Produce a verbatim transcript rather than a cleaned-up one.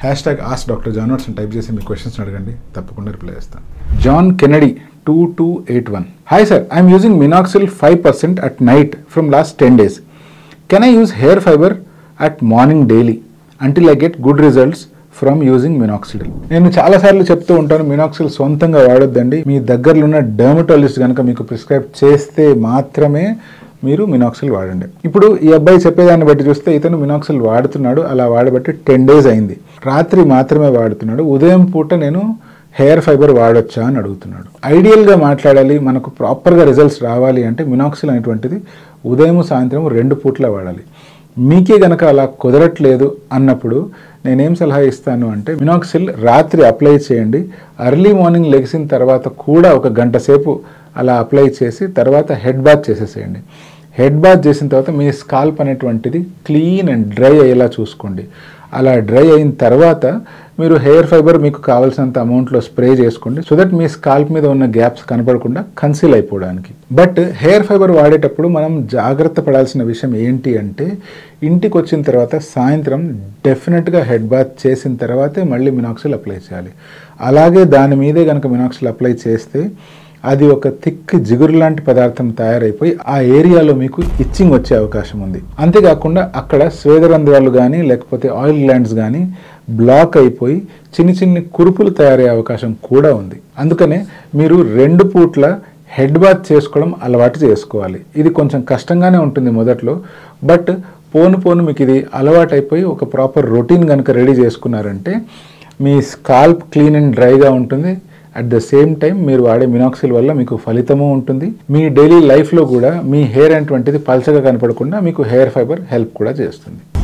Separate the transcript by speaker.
Speaker 1: Hash tag ask doctor John Watson type చేసి మీ questions అడగండి, తప్పకుండా రిప్లై చేస్తాను. John Kennedy two two eight one. Hi sir, I'm using minoxil five percent at night from last ten days. Can I use hair fiber at morning daily until I get good results from using minoxil? నేను చాలాసార్లు చెప్తూ ఉంటాను, మినాక్సిల్ సొంతంగా వాడొద్దండి. మీ దగ్గరలో ఉన్న dermatologist కనుక మీకు prescribe చేస్తే మాత్రమే మీరు మినాక్సిల్ వాడండి. ఇప్పుడు ఈ అబ్బాయి చెప్పేదాన్ని బట్టి చూస్తే ఇతను మినాక్సిల్ వాడుతున్నాడు, అలా వాడబట్టి టెన్ డేస్ అయింది. రాత్రి మాత్రమే వాడుతున్నాడు. ఉదయం పూట నేను హెయిర్ ఫైబర్ వాడొచ్చా అని అడుగుతున్నాడు. ఐడియల్గా మాట్లాడాలి, మనకు ప్రాపర్గా రిజల్ట్స్ రావాలి అంటే మినాక్సిల్ అనేటువంటిది ఉదయం సాయంత్రం రెండు పూట్ల వాడాలి. మీకే గనక అలా కుదరట్లేదు అన్నప్పుడు నేనేం సలహా ఇస్తాను అంటే మినాక్సిల్ రాత్రి అప్లై చేయండి. ఎర్లీ మార్నింగ్ లెగిసిన తర్వాత కూడా ఒక గంట సేపు అలా అప్లై చేసి తర్వాత హెడ్ బాత్ చేసేసేయండి. హెడ్ బాత్ చేసిన తర్వాత మీ స్కాల్ప్ అనేటువంటిది క్లీన్ అండ్ డ్రై అయ్యేలా చూసుకోండి. అలా డ్రై అయిన తర్వాత మీరు హెయిర్ ఫైబర్ మీకు కావాల్సినంత అమౌంట్లో స్ప్రే చేసుకోండి, సో దట్ మీ స్కాల్ప్ మీద ఉన్న గ్యాప్స్ కనపడకుండా కన్సీల్ అయిపోవడానికి. బట్ హెయిర్ ఫైబర్ వాడేటప్పుడు మనం జాగ్రత్త పడాల్సిన విషయం ఏంటి అంటే ఇంటికి వచ్చిన తర్వాత సాయంత్రం డెఫినెట్గా హెడ్ బాత్ చేసిన తర్వాతే మళ్ళీ మినాక్సిల్ అప్లై చేయాలి. అలాగే దాని మీదే కనుక మినాక్సిల్ అప్లై చేస్తే అది ఒక థిక్ జిగురు లాంటి పదార్థం తయారైపోయి ఆ ఏరియాలో మీకు ఇచ్చింగ్ వచ్చే అవకాశం ఉంది. అంతేకాకుండా అక్కడ స్వేదరంధ్రాలు కానీ లేకపోతే ఆయిల్ గ్లాండ్స్ కానీ బ్లాక్ అయిపోయి చిన్ని చిన్ని కురుపులు తయారయ్యే అవకాశం కూడా ఉంది. అందుకనే మీరు రెండు పూట్ల హెడ్ బాత్ చేసుకోవడం అలవాటు చేసుకోవాలి. ఇది కొంచెం కష్టంగానే ఉంటుంది మొదట్లో, బట్ పోను పోను మీకు ఇది అలవాటు అయిపోయి ఒక ప్రాపర్ రొటీన్ కనుక రెడీ చేసుకున్నారంటే మీ స్కాల్ప్ క్లీన్ అండ్ డ్రైగా ఉంటుంది. అట్ ద సేమ్ టైం మీరు వాడే మినాక్సిల్ వల్ల మీకు ఫలితము ఉంటుంది. మీ డైలీ లైఫ్లో కూడా మీ హెయిర్ అనేటువంటిది పల్చగా కనపడకుండా మీకు హెయిర్ ఫైబర్ హెల్ప్ కూడా చేస్తుంది.